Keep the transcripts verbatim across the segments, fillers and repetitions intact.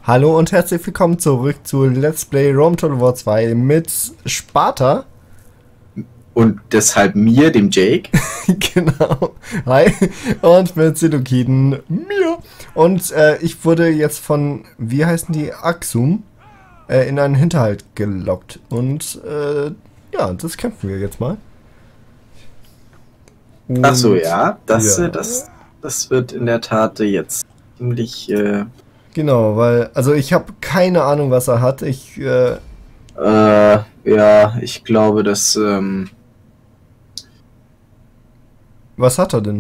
Hallo und herzlich willkommen zurück zu Let's Play Rome Total War zwei mit Sparta. Und deshalb mir, dem Jake. Genau. Hi. Und mit Seleuciden, mir. Und äh, ich wurde jetzt von, wie heißen die, Axum, äh, in einen Hinterhalt gelockt. Und äh, ja, das kämpfen wir jetzt mal. Und, Ach so, ja. Das, ja. äh, das, das wird in der Tat äh, jetzt ziemlich... Äh, Genau, weil, also ich habe keine Ahnung, was er hat. Ich, äh, äh, ja, ich glaube, dass... Ähm, was hat er denn?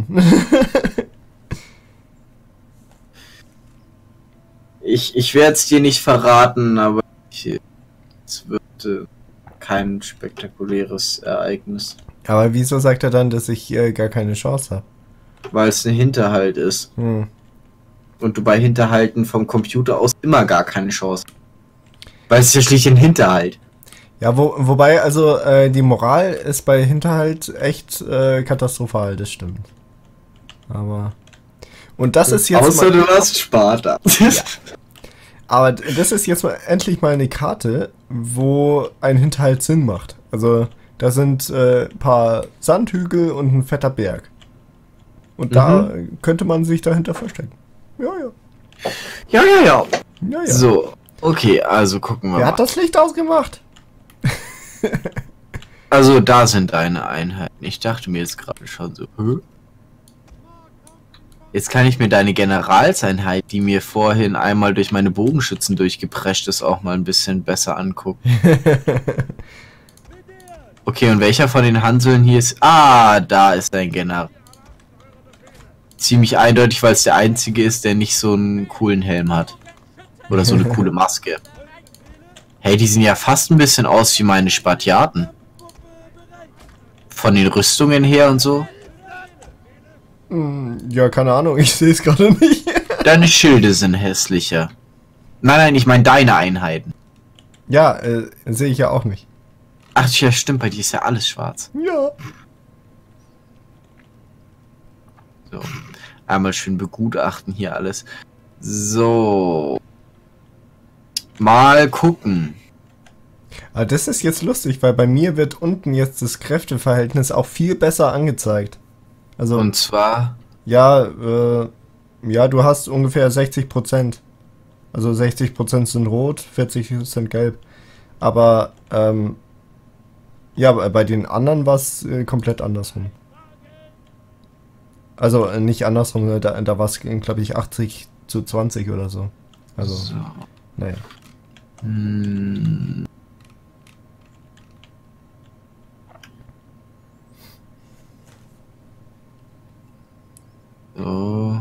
ich ich werde es dir nicht verraten, aber ich, es wird äh, kein spektakuläres Ereignis. Aber wieso sagt er dann, dass ich äh, gar keine Chance habe? Weil es ein Hinterhalt ist. Hm. Und du bei Hinterhalten vom Computer aus immer gar keine Chance. Weil es ist ja schlicht ein Hinterhalt. Ja, wo, wobei, also äh, die Moral ist bei Hinterhalt echt äh, katastrophal, das stimmt. Aber. Und das ist jetzt Außer mal. du hast Sparta. Ja. Aber das ist jetzt mal endlich mal eine Karte, wo ein Hinterhalt Sinn macht. Also, da sind äh, ein paar Sandhügel und ein fetter Berg. Und Mhm. da könnte man sich dahinter verstecken. Ja, ja. Ja, ja, ja. Ja, ja. So, okay, also gucken wir Wer mal. hat das Licht ausgemacht? Also da sind deine Einheiten. Ich dachte mir jetzt gerade schon so, hä? Jetzt kann ich mir deine Generalseinheit, die mir vorhin einmal durch meine Bogenschützen durchgeprescht ist, auch mal ein bisschen besser angucken. Okay, und welcher von den Hanseln hier ist... Ah, da ist dein General. Ziemlich eindeutig, weil es der einzige ist, der nicht so einen coolen Helm hat. Oder so eine coole Maske. Hey, die sehen ja fast ein bisschen aus wie meine Spartiaten. Von den Rüstungen her und so. Ja, keine Ahnung, ich sehe es gerade nicht. Deine Schilde sind hässlicher. Nein, nein, ich meine deine Einheiten. Ja, äh, sehe ich ja auch nicht. Ach ja, stimmt, bei dir ist ja alles schwarz. Ja. So, einmal schön begutachten hier alles. So. Mal gucken. Aber das ist jetzt lustig, weil bei mir wird unten jetzt das Kräfteverhältnis auch viel besser angezeigt. Also, Und zwar... ja, äh, ja, du hast ungefähr sechzig Prozent. Also sechzig Prozent sind rot, vierzig sind gelb. Aber, ähm, ja, bei den anderen war es äh, komplett andersrum. Also äh, nicht andersrum, da, da war es, glaube ich, achtzig zu zwanzig oder so. Also, So. naja. Hm. So.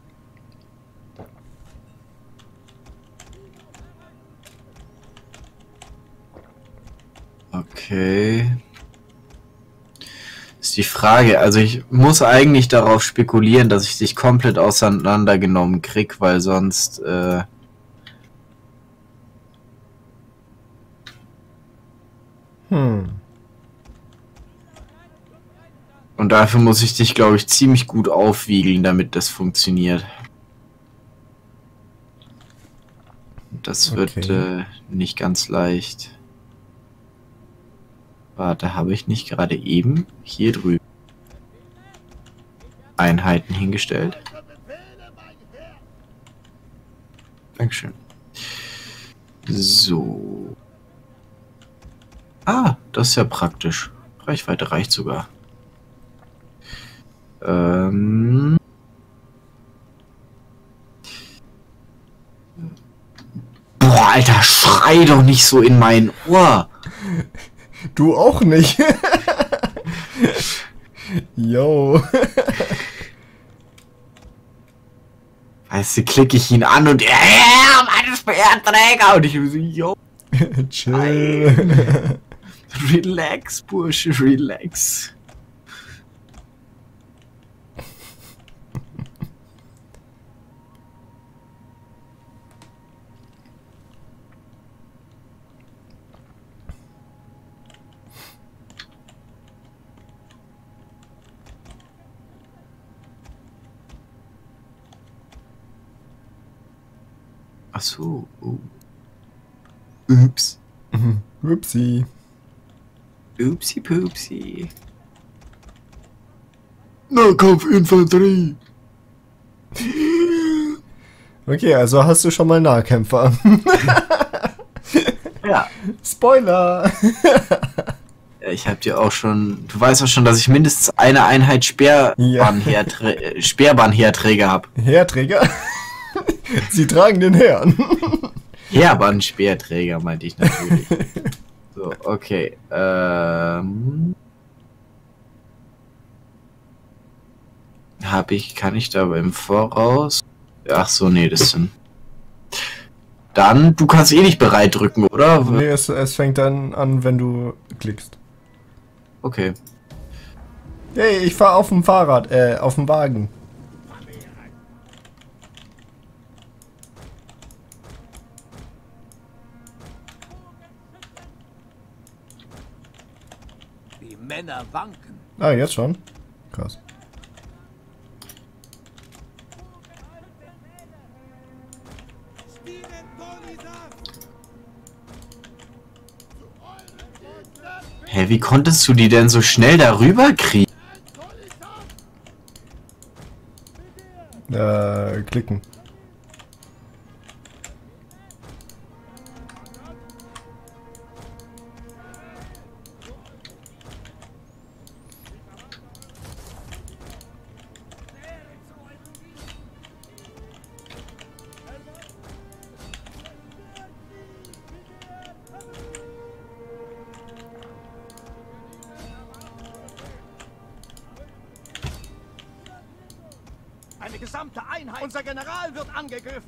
Okay. Ist die Frage, also ich muss eigentlich darauf spekulieren, dass ich dich komplett auseinandergenommen krieg, weil sonst äh Hm. und dafür muss ich dich, glaube ich, ziemlich gut aufwiegeln, damit das funktioniert. Das wird Okay. äh, nicht ganz leicht. Warte, habe ich nicht gerade eben hier drüben Einheiten hingestellt? Dankeschön. So. Ah, das ist ja praktisch. Reichweite reicht sogar. Ähm. Boah, Alter, schrei doch nicht so in mein Ohr. Du auch nicht. Yo. Weißt du, klicke ich ihn an und er, meine Speerträger. Und ich so, yo, Chill. relax, Bursche, relax. Ach so. Oh. Ups. Upsi. Upsi pupsi. Nahkampfinfanterie. Okay, also hast du schon mal Nahkämpfer. Ja. Spoiler. Ja, ich hab dir auch schon. Du weißt auch schon, dass ich mindestens eine Einheit Speerbahnheerträ Speerbahnheerträger habe. Heerträger? Sie tragen den Herrn. Heerbandspeerträger meinte ich natürlich. So, okay. Ähm. Hab ich, kann ich da aber im Voraus? Ach so, nee, das sind. Dann, du kannst eh nicht bereit drücken, oder? Nee, es, es fängt dann an, wenn du klickst. Okay. Hey, ich fahr auf dem Fahrrad, äh, auf dem Wagen. Die Männer wanken. Ah, jetzt schon? Krass. Hä, wie konntest du die denn so schnell darüber kriegen? Äh, klicken. Eine gesamte Einheit. Unser General wird angegriffen.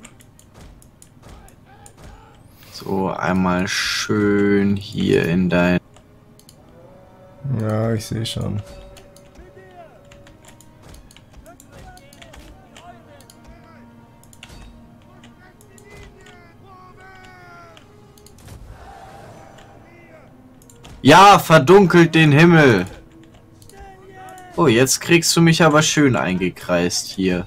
So, einmal schön hier in dein... Ja, ich sehe schon. Ja, verdunkelt den Himmel! Oh, jetzt kriegst du mich aber schön eingekreist hier.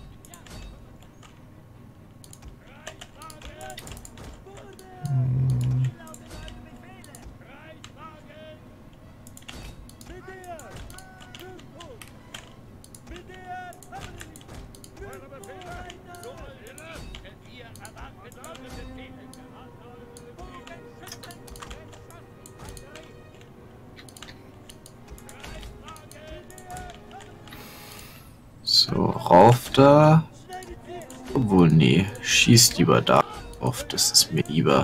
So, rauf da. Obwohl, nee, schieß lieber da auf, das ist mir lieber.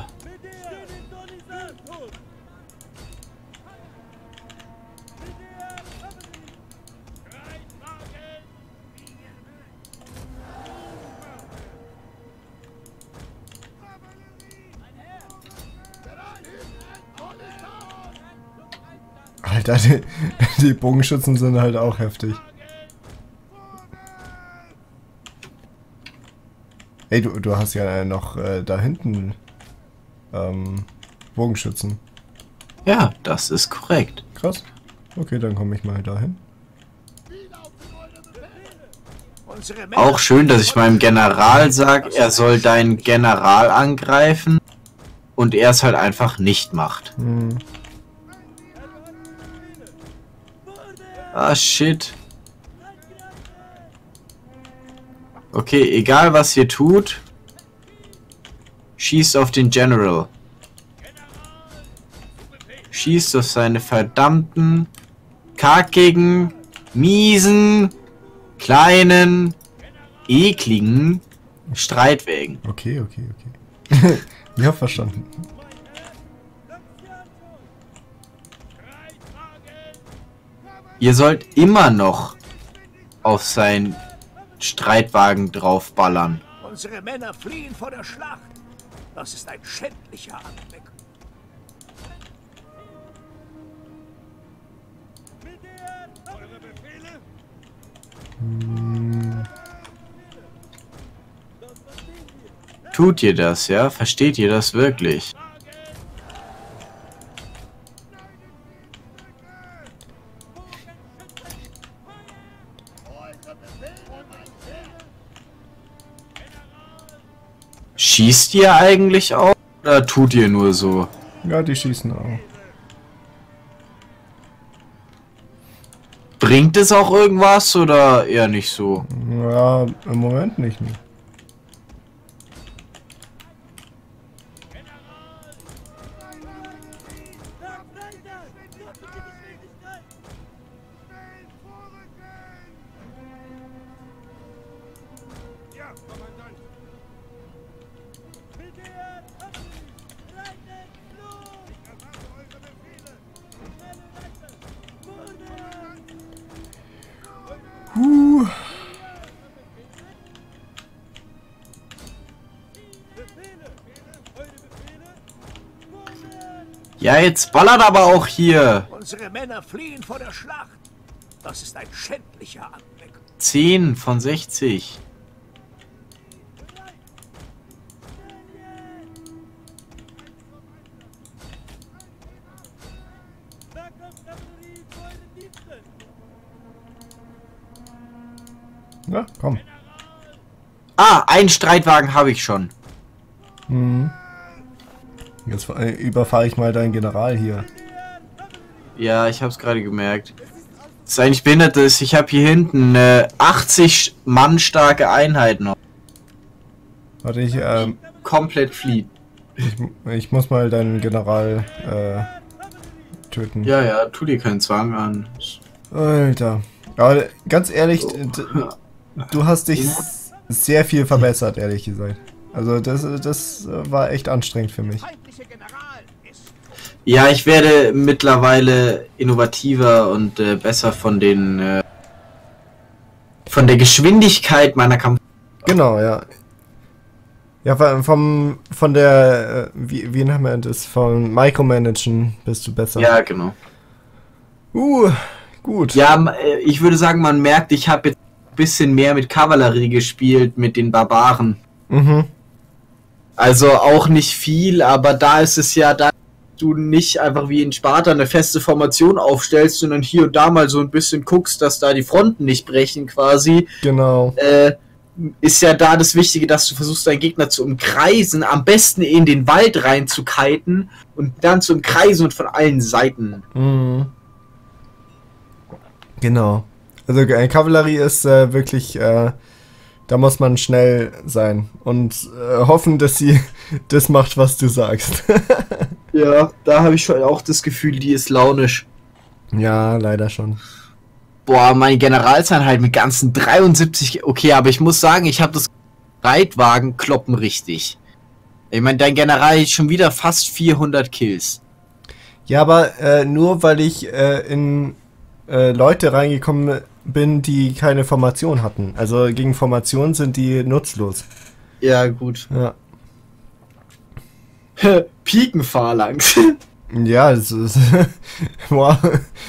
Alter, die, die Bogenschützen sind halt auch heftig. Ey, du, du hast ja noch äh, da hinten ähm, Bogenschützen. Ja, das ist korrekt. Krass. Okay, dann komme ich mal dahin. Unsere Männer Auch schön, dass ich meinem General sage, er soll deinen General angreifen und er es halt einfach nicht macht. Hm. Ah, shit. Okay, egal was ihr tut, schießt auf den General. Schießt auf seine verdammten, kackigen, miesen, kleinen, ekligen Streitwägen. Okay, okay, okay. Ja, verstanden. Ihr sollt immer noch auf seinen Streitwagen draufballern. Unsere Männer fliehen vor der Schlacht. Das ist ein schändlicher Anblick. Tut ihr das, ja? Versteht ihr das wirklich? Schießt ihr eigentlich auch? Oder tut ihr nur so? Ja, die schießen auch. Bringt es auch irgendwas oder eher nicht so? Ja, im Moment nicht mehr. Huh. Ja, jetzt ballert aber auch hier. Unsere Männer fliehen vor der Schlacht. Das ist ein schändlicher Anblick. zehn von sechzig. Ja, komm. Ah, einen Streitwagen habe ich schon. Hm. Jetzt äh, überfahre ich mal deinen General hier. Ja, ich habe es gerade gemerkt. Das ist eigentlich behindert, ist, ich habe hier hinten eine achtzig Mann starke Einheit noch. Warte, ich, ähm, Komplett flieht. ich, ich muss mal deinen General äh, töten. Ja, ja, tu dir keinen Zwang an. Alter. Aber ganz ehrlich, d- du hast dich sehr viel verbessert, ehrlich gesagt. Also das, das war echt anstrengend für mich. Feindliche General ist Ja, ich werde mittlerweile innovativer und äh, besser von den äh, von der Geschwindigkeit meiner Kampf. Genau, ja. Ja, vom, vom von der, äh, wie, wie nennt man das, vom Micromanagen bist du besser. Ja, genau. Uh, gut. Ja, m- äh, ich würde sagen, man merkt, ich habe jetzt ein bisschen mehr mit Kavallerie gespielt, mit den Barbaren. Mhm. Also auch nicht viel, aber da ist es ja, da du nicht einfach wie in Sparta eine feste Formation aufstellst, sondern hier und da mal so ein bisschen guckst, dass da die Fronten nicht brechen quasi, Genau. äh, ist ja da das Wichtige, dass du versuchst, deinen Gegner zu umkreisen, am besten in den Wald rein zu kiten und dann zu umkreisen und von allen Seiten. Mhm. Genau. Also äh, Kavallerie ist äh, wirklich, äh, da muss man schnell sein und äh, hoffen, dass sie das macht, was du sagst. Ja, da habe ich schon auch das Gefühl, die ist launisch. Ja, leider schon. Boah, meine Generalseinheit mit ganzen dreiundsiebzig. Okay, aber ich muss sagen, ich habe das Streitwagen kloppen richtig. Ich meine, dein General hat schon wieder fast vierhundert Kills. Ja, aber äh, nur weil ich äh, in äh, Leute reingekommen bin, die keine Formation hatten. Also gegen Formation sind die nutzlos. Ja, gut. Ja. Pikenphalanx. Ja, das ist. Wow.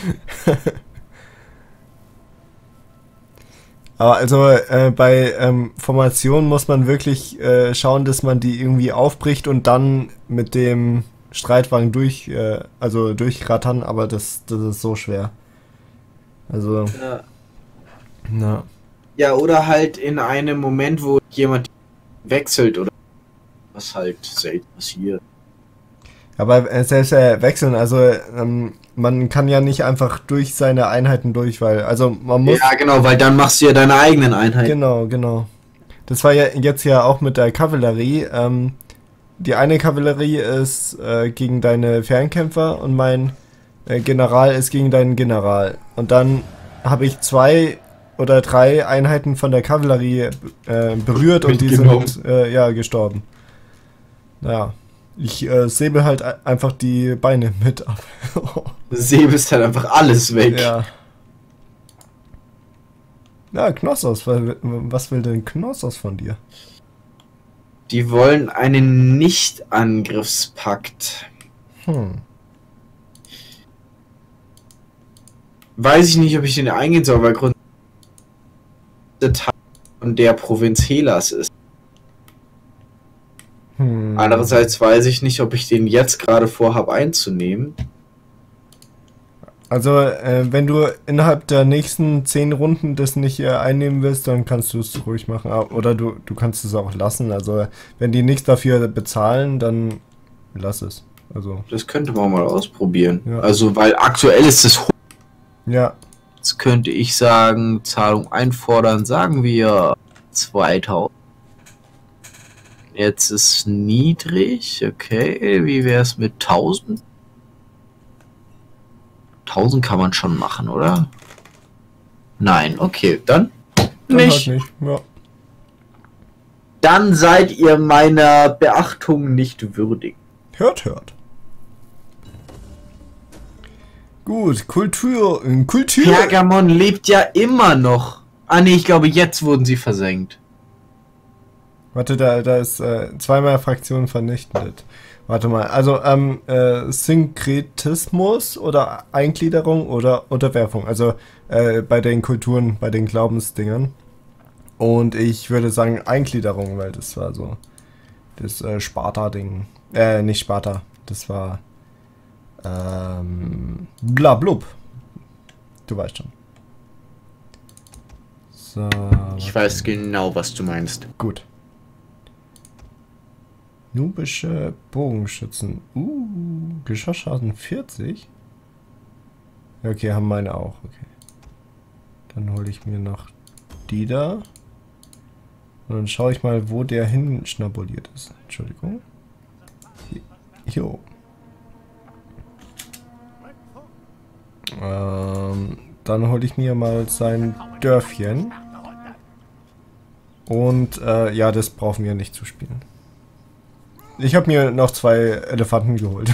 Aber also äh, bei ähm, Formation muss man wirklich äh, schauen, dass man die irgendwie aufbricht und dann mit dem Streitwagen durch, äh, also durchrattern, aber das, das ist so schwer. Also, Ja. na. Ja, oder halt in einem Moment, wo jemand wechselt oder was halt selten passiert. Aber äh, selbst äh, wechseln, also ähm, man kann ja nicht einfach durch seine Einheiten durch, weil, also man muss. Ja, genau, weil dann machst du ja deine eigenen Einheiten. Genau, genau. Das war ja jetzt ja auch mit der Kavallerie. Ähm, die eine Kavallerie ist äh, gegen deine Fernkämpfer und mein äh, General ist gegen deinen General. Und dann habe ich zwei oder drei Einheiten von der Kavallerie äh, berührt und die Mitgenommen. sind äh, ja gestorben. Ja. Ich äh, säbel halt a- einfach die Beine mit ab. Säbelst halt einfach alles weg. Ja. Ja, Knossos. wa- Was will denn Knossos von dir? Die wollen einen Nicht-Angriffspakt. Hm. Weiß ich nicht, ob ich den eingehen soll, weil Grund der Teil von der Provinz Hellas ist. Hm. Andererseits weiß ich nicht, ob ich den jetzt gerade vorhabe einzunehmen. Also, äh, wenn du innerhalb der nächsten zehn Runden das nicht äh, einnehmen willst, dann kannst du es ruhig machen. Oder du, du kannst es auch lassen. Also, wenn die nichts dafür bezahlen, dann lass es. Also. Das könnte man mal ausprobieren. Ja. Also, weil aktuell ist es hoch. Ja. Jetzt könnte ich sagen, Zahlung einfordern, sagen wir zweitausend. Jetzt ist niedrig, okay. Wie wäre es mit tausend? tausend kann man schon machen, oder? Nein, okay, dann Dann nicht. halt nicht. Ja. Dann seid ihr meiner Beachtung nicht würdig. Hört, hört. Gut, Kultur, äh, Kultur. Pergamon lebt ja immer noch. Ah ne, ich glaube, jetzt wurden sie versenkt. Warte, da, da ist äh, zweimal Fraktionen vernichtet. Warte mal, also ähm, äh, Synkretismus oder Eingliederung oder Unterwerfung, also äh, bei den Kulturen, bei den Glaubensdingern. Und ich würde sagen Eingliederung, weil das war so das äh, Sparta-Ding. Äh, nicht Sparta, das war ähm, blablub. Du weißt schon. So. Ich weiß genau, was du meinst. Gut. Nubische Bogenschützen. Uh, Geschossschaden vierzig. Okay, haben meine auch. Okay. Dann hole ich mir noch die da. Und dann schaue ich mal, wo der hin schnabuliert ist. Entschuldigung. Jo. Ähm, dann hole ich mir mal sein Dörfchen. Und äh, ja, das brauchen wir nicht zu spielen. Ich habe mir noch zwei Elefanten geholt.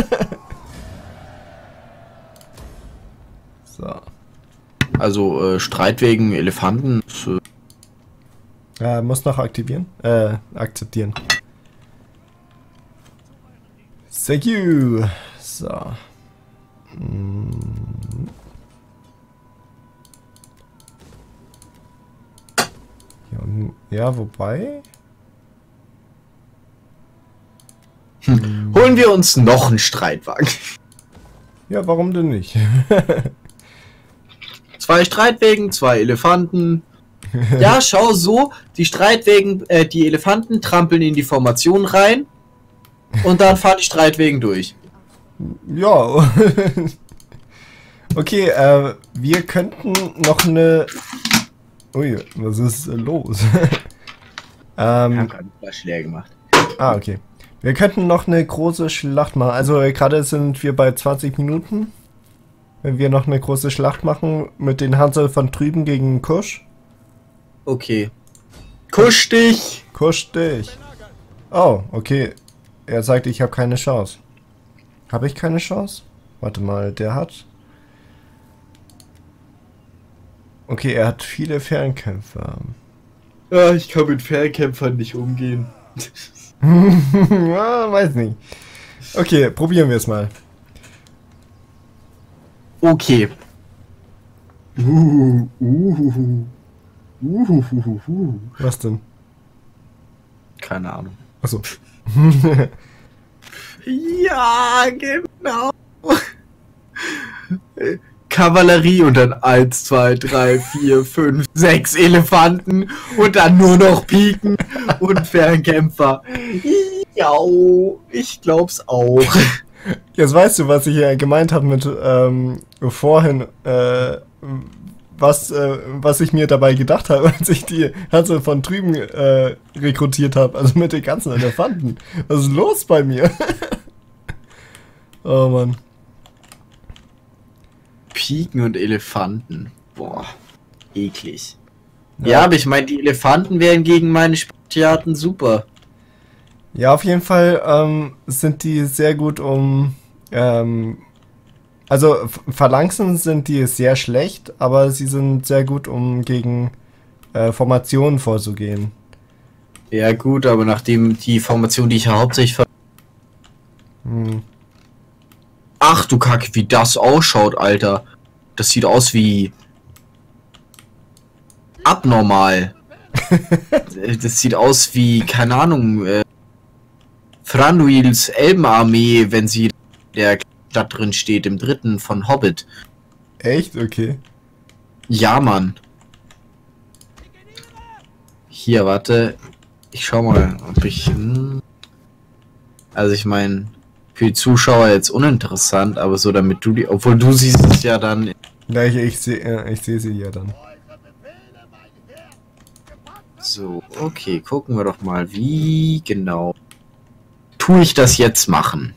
So. Also äh, Streit wegen Elefanten. Äh, Ja, muss noch aktivieren. Äh, akzeptieren. Thank you. So. Hm. Ja, und- ja, wobei. Hm. Holen wir uns noch einen Streitwagen. Ja, warum denn nicht? Zwei Streitwägen, zwei Elefanten. Ja, schau so, die Streitwägen, äh, die Elefanten trampeln in die Formation rein und dann fahren die Streitwägen durch. Ja. Okay, äh, wir könnten noch eine. Ui, was ist los? Wir haben ähm, gerade Flash leer gemacht. ah, okay. Wir könnten noch eine große Schlacht machen. Also äh, gerade sind wir bei zwanzig Minuten. Wenn wir noch eine große Schlacht machen mit den Hansel von drüben gegen Kusch. Okay. Kusch dich! Kusch dich. Oh, okay. Er sagt, ich habe keine Chance. Habe ich keine Chance? Warte mal, der hat... Okay, er hat viele Fernkämpfer. Ja, ich kann mit Fernkämpfern nicht umgehen. Ja, weiß nicht. Okay, probieren wir es mal. Okay. Uh, uh, uh, uh, uh. Was denn? Keine Ahnung. Achso. Ja, genau. Kavallerie und dann eins, zwei, drei, vier, fünf, sechs Elefanten und dann nur noch Piken und Fernkämpfer. Ja, ich glaub's auch. Jetzt weißt du, was ich ja gemeint habe mit ähm, vorhin, äh, was, äh, was ich mir dabei gedacht habe, als ich die Hansel von drüben äh, rekrutiert habe. Also mit den ganzen Elefanten. Was ist los bei mir? Oh Mann. Piken und Elefanten. Boah, eklig. Ja, Ja. aber ich meine, die Elefanten wären gegen meine Spartiaten super. Ja, auf jeden Fall ähm, sind die sehr gut um... Ähm, also F- Phalanxen sind die sehr schlecht, aber sie sind sehr gut, um gegen äh, Formationen vorzugehen. Ja gut, aber nachdem die Formation, die ich ja hauptsächlich ver... Hm. Ach du Kacke, wie das ausschaut, Alter. Das sieht aus wie... abnormal. Das sieht aus wie, keine Ahnung, äh, Thranduils Elbenarmee, wenn sie der Stadt drin steht, im dritten von Hobbit. Echt? Okay. Ja, Mann. Hier, warte. Ich schau mal, ob ich... Hm, also ich meine, für die Zuschauer jetzt uninteressant, aber so damit du die... Obwohl du siehst es ja dann... Ja, ich, ich sehe ich seh sie ja dann. So, okay, gucken wir doch mal, wie genau tue ich das jetzt machen.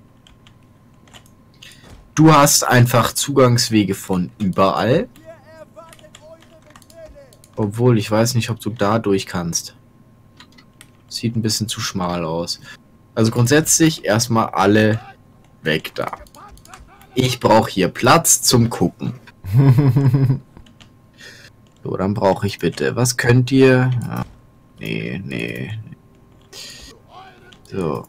Du hast einfach Zugangswege von überall. Obwohl, ich weiß nicht, ob du da durch kannst. Sieht ein bisschen zu schmal aus. Also grundsätzlich erstmal alle weg da. Ich brauche hier Platz zum Gucken. So, dann brauche ich bitte. Was könnt ihr? Ja, nee, nee. So.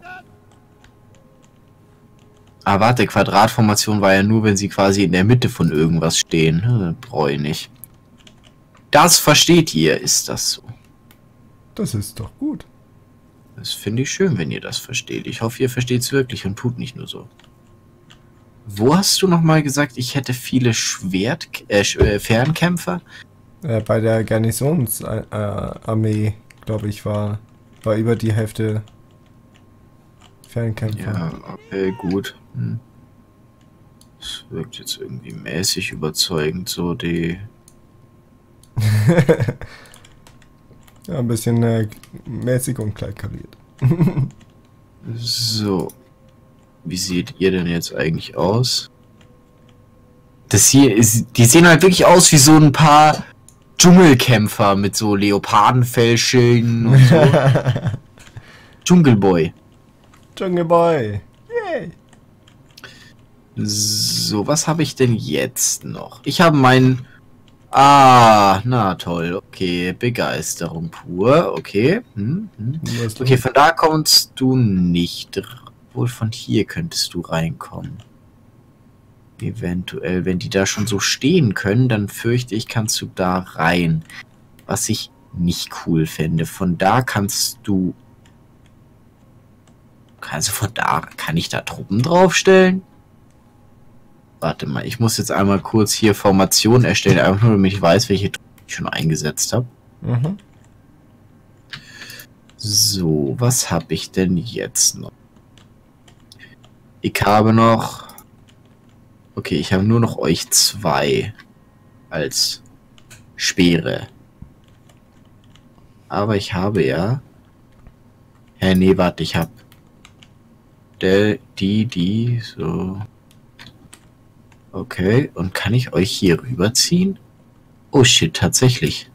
Ah, warte, Quadratformation war ja nur, wenn sie quasi in der Mitte von irgendwas stehen. Hm, brauche ich nicht. Das versteht ihr, ist das so? Das ist doch gut. Das finde ich schön, wenn ihr das versteht. Ich hoffe, ihr versteht es wirklich und tut nicht nur so. Wo hast du nochmal gesagt, ich hätte viele Schwert äh, Fernkämpfer? Äh, bei der Garnisonsarmee, äh, glaube ich, war, war über die Hälfte Fernkämpfer. Ja, okay, gut. Hm. Das wirkt jetzt irgendwie mäßig überzeugend, so die... Ja, ein bisschen äh, mäßig und kleinkariert. So. Wie seht ihr denn jetzt eigentlich aus? Das hier ist... Die sehen halt wirklich aus wie so ein paar Dschungelkämpfer mit so Leopardenfellschilden und so. Dschungelboy. Dschungelboy. Yay. So, was habe ich denn jetzt noch? Ich habe meinen... Ah, na toll, okay, Begeisterung pur, okay. Hm, hm. Okay, von da kommst du nicht. Wohl von hier könntest du reinkommen. Eventuell, wenn die da schon so stehen können, dann fürchte ich, kannst du da rein. Was ich nicht cool fände. Von da kannst du... Also von da, kann ich da Truppen draufstellen? Warte mal, ich muss jetzt einmal kurz hier Formationen erstellen, einfach nur damit ich weiß, welche Truppen ich schon eingesetzt habe. Mhm. So, was habe ich denn jetzt noch? Ich habe noch... Okay, ich habe nur noch euch zwei als Speere. Aber ich habe ja... Ja, nee, warte, ich habe... Der, die, die, so... Okay, und kann ich euch hier rüberziehen? Oh shit, tatsächlich.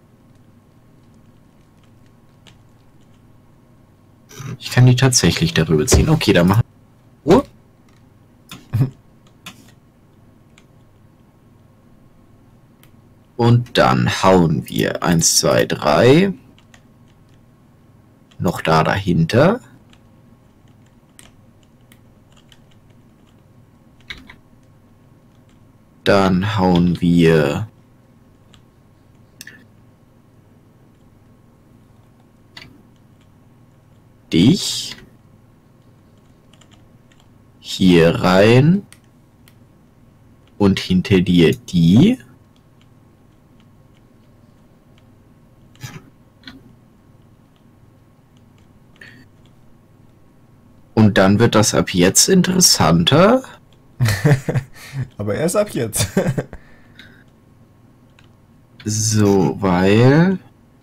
Ich kann die tatsächlich darüber ziehen. Okay, dann machen wir... Oh. Und dann hauen wir eins, zwei, drei. Noch da dahinter. Dann hauen wir dich hier rein und hinter dir die. Und dann wird das ab jetzt interessanter. Aber erst ab jetzt. So, weil...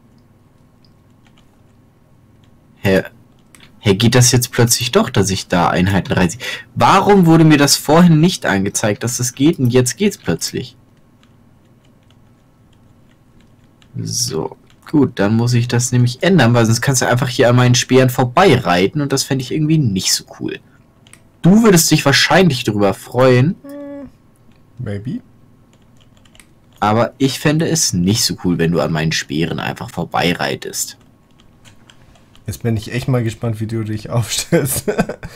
Hä? Hä, geht das jetzt plötzlich doch, dass ich da Einheiten reiße? Warum wurde mir das vorhin nicht angezeigt, dass das geht und jetzt geht's plötzlich? So, gut, dann muss ich das nämlich ändern, weil sonst kannst du einfach hier an meinen Speeren vorbeireiten und das fände ich irgendwie nicht so cool. Du würdest dich wahrscheinlich darüber freuen. Maybe. Aber ich fände es nicht so cool, wenn du an meinen Speeren einfach vorbeireitest. Jetzt bin ich echt mal gespannt, wie du dich aufstellst.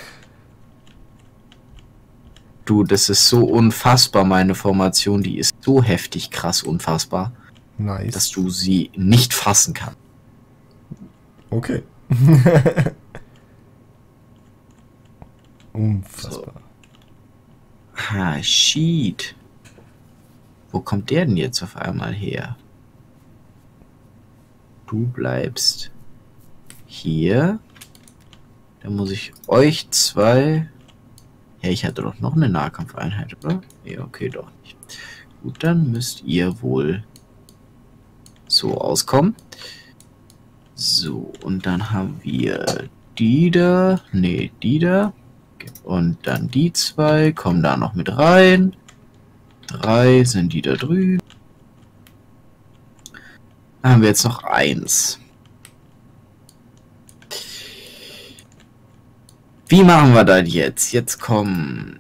Du, das ist so unfassbar, meine Formation. Die ist so heftig krass unfassbar, Nice. dass du sie nicht fassen kannst. Okay. Unfassbar. Ah, shit. Wo kommt der denn jetzt auf einmal her? Du bleibst hier. Dann muss ich euch zwei... Ja, ich hatte doch noch eine Nahkampfeinheit, oder? Ja, okay, doch nicht. Gut, dann müsst ihr wohl so auskommen. So, und dann haben wir die da. Ne, die da. Und dann die zwei kommen da noch mit rein. Drei sind die da drüben. Dann haben wir jetzt noch eins. Wie machen wir das jetzt? Jetzt kommen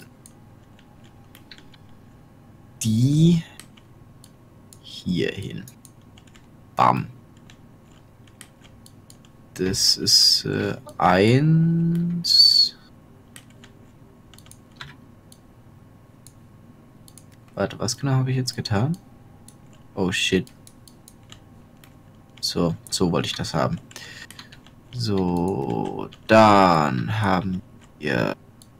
die hier hin. Bam. Das ist äh, eins. Warte, was genau habe ich jetzt getan? Oh shit. So, so wollte ich das haben. So, dann haben wir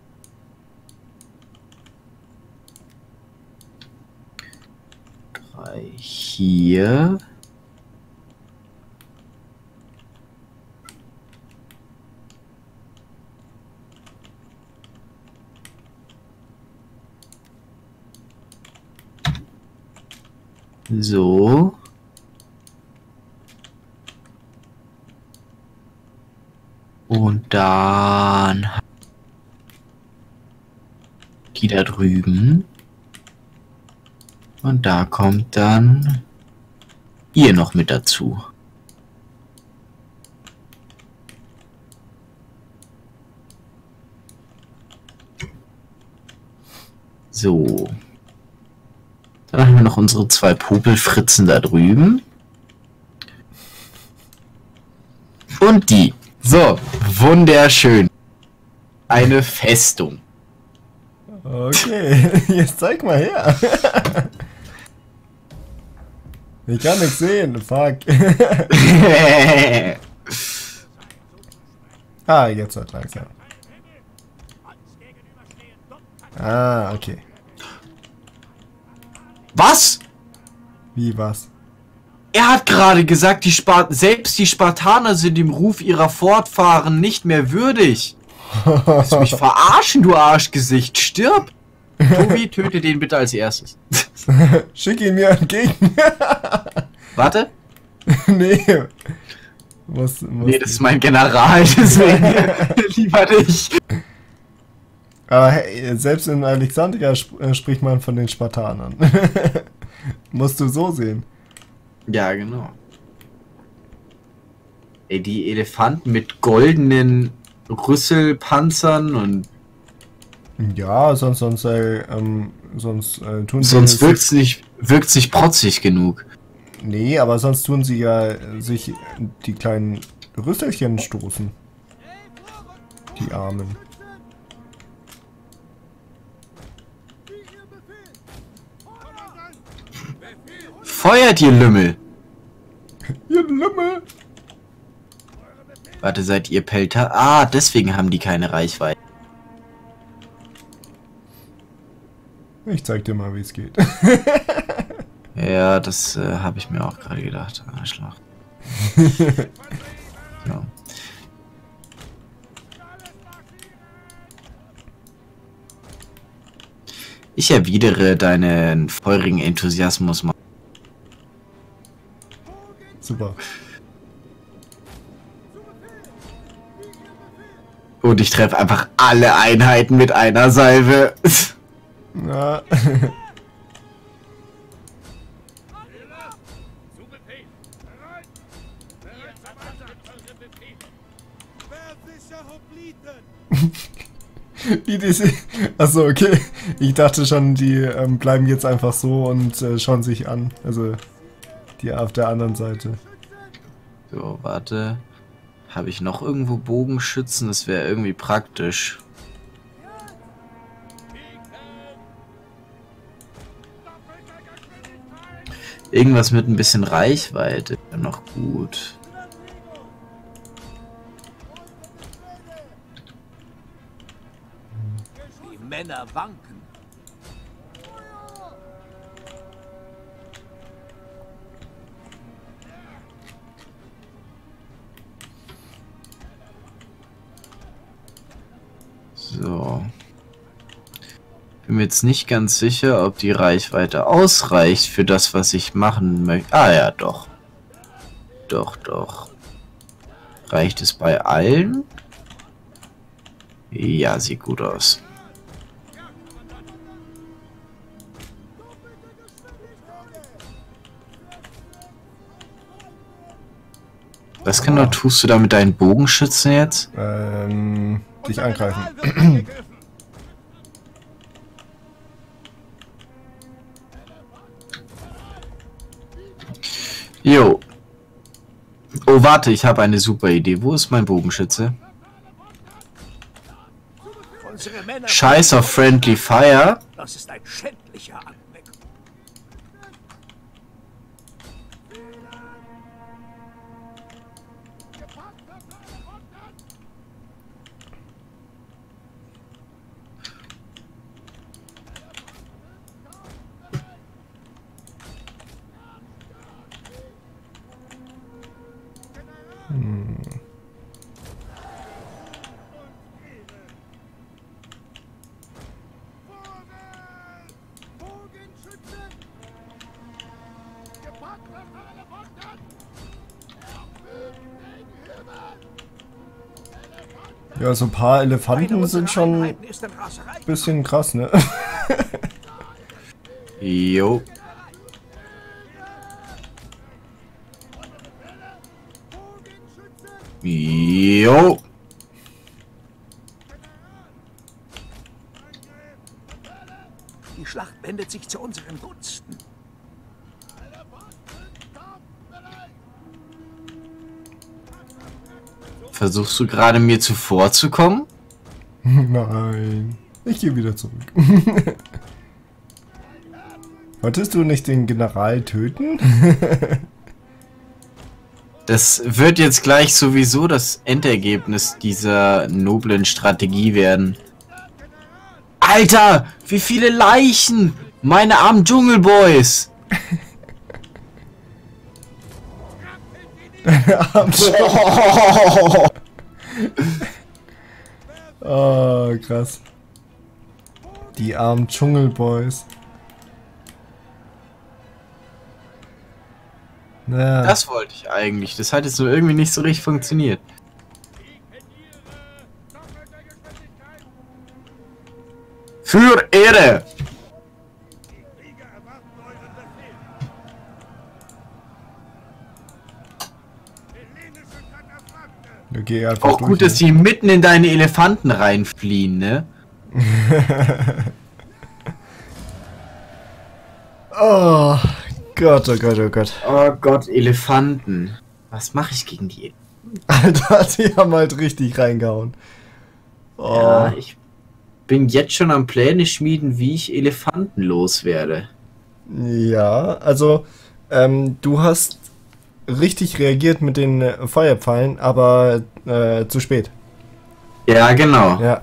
drei hier. So. Und dann die da drüben. Und da kommt dann ihr noch mit dazu. So. Dann haben wir noch unsere zwei Popelfritzen da drüben. Und die. So, wunderschön. Eine Festung. Okay, jetzt zeig mal her. Ich kann nichts sehen, fuck. Ah, jetzt wird langsam. Ah, okay. Was? Wie was? Er hat gerade gesagt, die Spart selbst die Spartaner sind dem Ruf ihrer Fortfahren nicht mehr würdig. Willst du mich verarschen, du Arschgesicht? Stirb! Tobi, töte den bitte als erstes. Schick ihn mir entgegen. Warte. Nee. Muss, muss Nee, das ist mein General, deswegen lieber nicht. Aber hey, selbst in Alexandria sp äh, spricht man von den Spartanern. Musst du so sehen. Ja, genau. Ey, die Elefanten mit goldenen Rüsselpanzern und... Ja, sonst, sonst, äh, ähm, sonst äh, tun sie... Sonst wirkt's nicht, wirkt's nicht protzig genug. Nee, aber sonst tun sie ja sich die kleinen Rüsselchen stoßen. Die Armen. Feuert, ihr Lümmel! Ihr Lümmel! Warte, seid ihr Pelter? Ah, deswegen haben die keine Reichweite. Ich zeig dir mal, wie es geht. Ja, das äh, habe ich mir auch gerade gedacht. Arschloch. So. Ich erwidere deinen feurigen Enthusiasmus mal. Super. Und ich treffe einfach alle Einheiten mit einer Salve. Ja. Wie die sich. Achso, okay. Ich dachte schon, die ähm, bleiben jetzt einfach so und äh, schauen sich an. Also die auf der anderen Seite. So, warte. Habe ich noch irgendwo Bogenschützen? Das wäre irgendwie praktisch. Irgendwas mit ein bisschen Reichweite wäre noch gut. Die Männer wanken. Bin mir jetzt nicht ganz sicher, ob die Reichweite ausreicht für das, was ich machen möchte. Ah ja, doch. Doch, doch. Reicht es bei allen? Ja, sieht gut aus. Was genau tust du da mit deinen Bogenschützen jetzt? Ähm, dich angreifen. Jo. Oh, warte, ich habe eine super Idee. Wo ist mein Bogenschütze? Unsere Männer. Scheiß auf Friendly Fire. Das ist ein schändlicher Anblick. Ja, so ein paar Elefanten sind schon ein Ist in Raserei. bisschen krass, ne? Jo. Jo. Die Schlacht wendet sich zu unseren Gunsten. Versuchst du gerade mir zuvorzukommen? Nein. Ich gehe wieder zurück. Wolltest du nicht den General töten? Das wird jetzt gleich sowieso das Endergebnis dieser noblen Strategie werden. Alter, wie viele Leichen! Meine armen Dschungelboys! Oh, krass. Die armen Dschungelboys. Naja. Das wollte ich eigentlich. Das hat jetzt nur irgendwie nicht so richtig funktioniert. Für Ehre! Okay, einfach Auch gut, dass die mitten in deine Elefanten reinfliehen, ne? Oh Gott, oh Gott, oh Gott. Oh Gott, Elefanten. Was mache ich gegen die? Alter, die haben halt richtig reingehauen. Oh. Ja, ich bin jetzt schon am Pläne schmieden, wie ich Elefanten loswerde. Ja, also ähm, du hast richtig reagiert mit den äh, Feuerpfeilen, aber äh, zu spät. Ja, genau. Ja.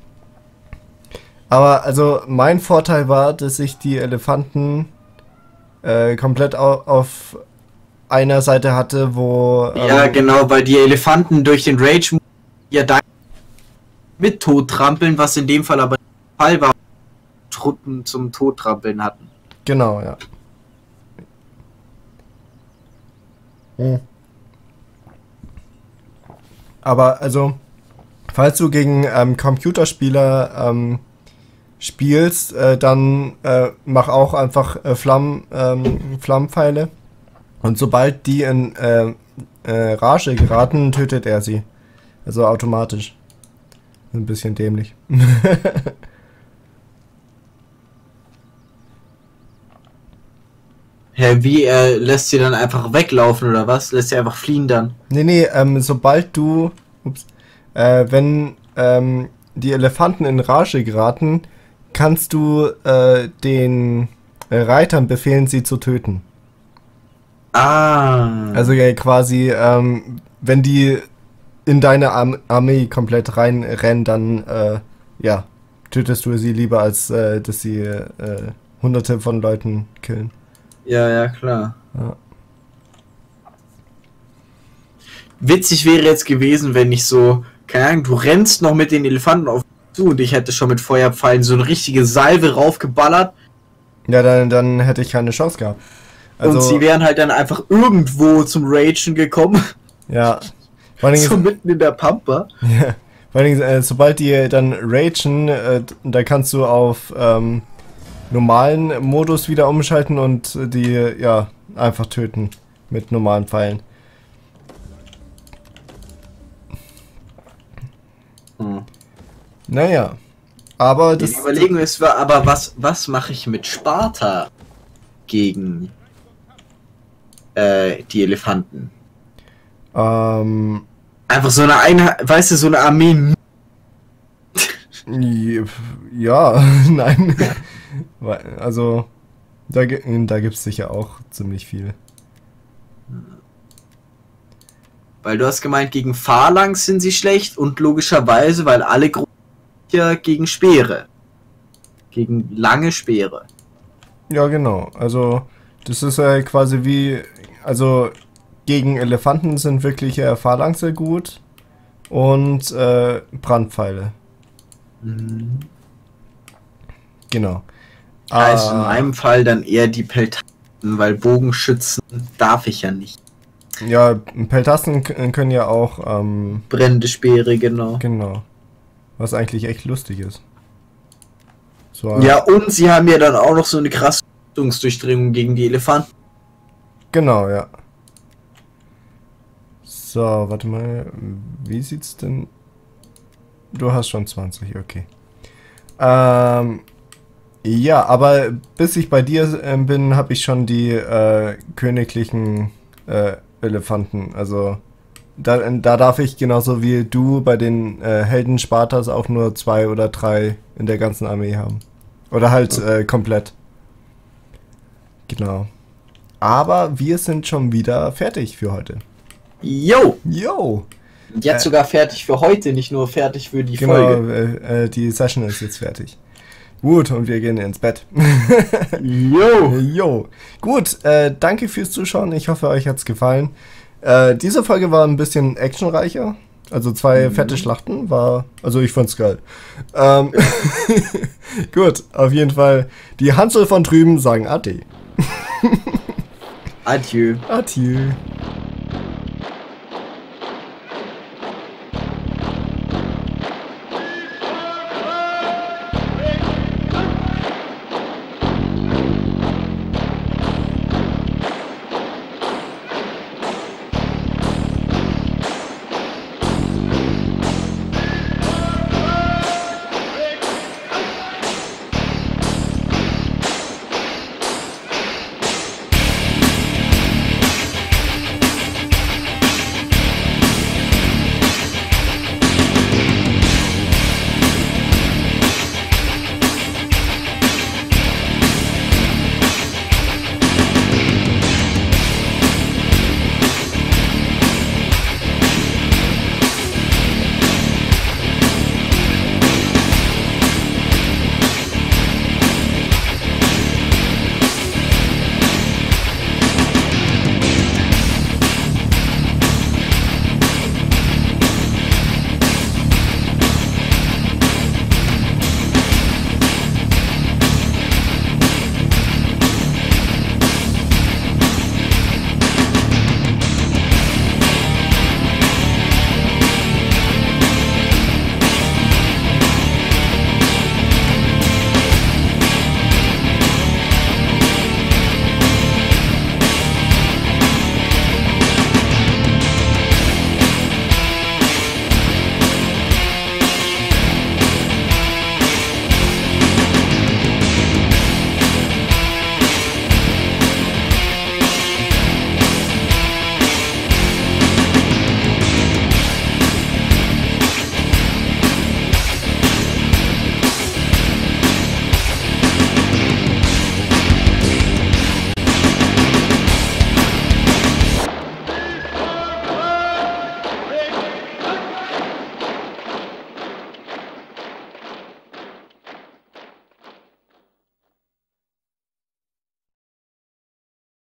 Aber also mein Vorteil war, dass ich die Elefanten äh, komplett au auf einer Seite hatte, wo... Ähm, Ja, genau, weil die Elefanten durch den Rage ja da mit Tod trampeln, was in dem Fall aber der Fall war, Truppen zum Tod trampeln hatten. Genau, ja. Hm. Aber also, falls du gegen ähm, Computerspieler ähm, spielst, äh, dann äh, mach auch einfach äh, Flammen, ähm, Flammenpfeile. Und sobald die in äh, äh, Rage geraten, tötet er sie. Also automatisch. Ein bisschen dämlich. Hä, wie, er lässt sie dann einfach weglaufen oder was? Lässt sie einfach fliehen dann? Nee, nee, ähm, sobald du, ups, äh, wenn ähm, die Elefanten in Rage geraten, kannst du äh, den äh, Reitern befehlen, sie zu töten. Ah. Also ja, quasi, ähm, wenn die in deine Arm Armee komplett reinrennen, dann, äh, ja, tötest du sie lieber, als äh, dass sie äh, hunderte von Leuten killen. Ja, ja, klar. Ja. Witzig wäre jetzt gewesen, wenn ich so, keine Ahnung, du rennst noch mit den Elefanten auf Du und ich hätte schon mit Feuerpfeilen so eine richtige Salve raufgeballert. Ja, dann, dann hätte ich keine Chance gehabt. Also, und sie wären halt dann einfach irgendwo zum Ragen gekommen. Ja. Vor allen Dingen, so mitten in der Pampa. Ja. Vor allen Dingen, äh, sobald die dann ragen, äh, da kannst du auf ähm, normalen Modus wieder umschalten und die, ja, einfach töten. Mit normalen Pfeilen. Hm. Naja. Aber das... Die Überlegung ist, aber was, was mache ich mit Sparta gegen äh, die Elefanten? Ähm... Einfach so eine Einheit, weißt du, so eine Armee. Ja, nein. Also, da, da gibt es sicher auch ziemlich viel. Weil du hast gemeint, gegen Phalanx sind sie schlecht und logischerweise, weil alle Gruppen gegen Speere. Gegen lange Speere. Ja, genau. Also, das ist ja quasi wie, also, gegen Elefanten sind wirklich äh, Phalanxe gut und äh, Brandpfeile. Mhm. Genau. Also in Ah, meinem Fall dann eher die Peltasten, weil Bogenschützen darf ich ja nicht. ja, Peltasten können ja auch, ähm, Brennende Speere, genau. genau. Was eigentlich echt lustig ist. So, Ja, und sie haben ja dann auch noch so eine krasse Rüstungsdurchdringung gegen die Elefanten. Genau, ja. So, warte mal. Wie sieht's denn? Du hast schon zwanzig, okay. Ähm, ja, aber bis ich bei dir äh, bin, habe ich schon die äh, königlichen äh, Elefanten. Also, da, da darf ich genauso wie du bei den äh, Helden Spartas auch nur zwei oder drei in der ganzen Armee haben. Oder halt äh, komplett. Genau. Aber wir sind schon wieder fertig für heute. Jo! Yo! Jetzt Äh, sogar fertig für heute, nicht nur fertig für die Genau, Folge. äh, äh, die Session ist jetzt fertig. Gut, und wir gehen ins Bett. Jo! Jo. Gut, äh, danke fürs Zuschauen. Ich hoffe, euch hat's gefallen. Äh, diese Folge war ein bisschen actionreicher. Also zwei Mhm. fette Schlachten war... Also ich fand's geil. Ähm, gut, auf jeden Fall. Die Hansel von drüben sagen Ade. Adieu. Adieu.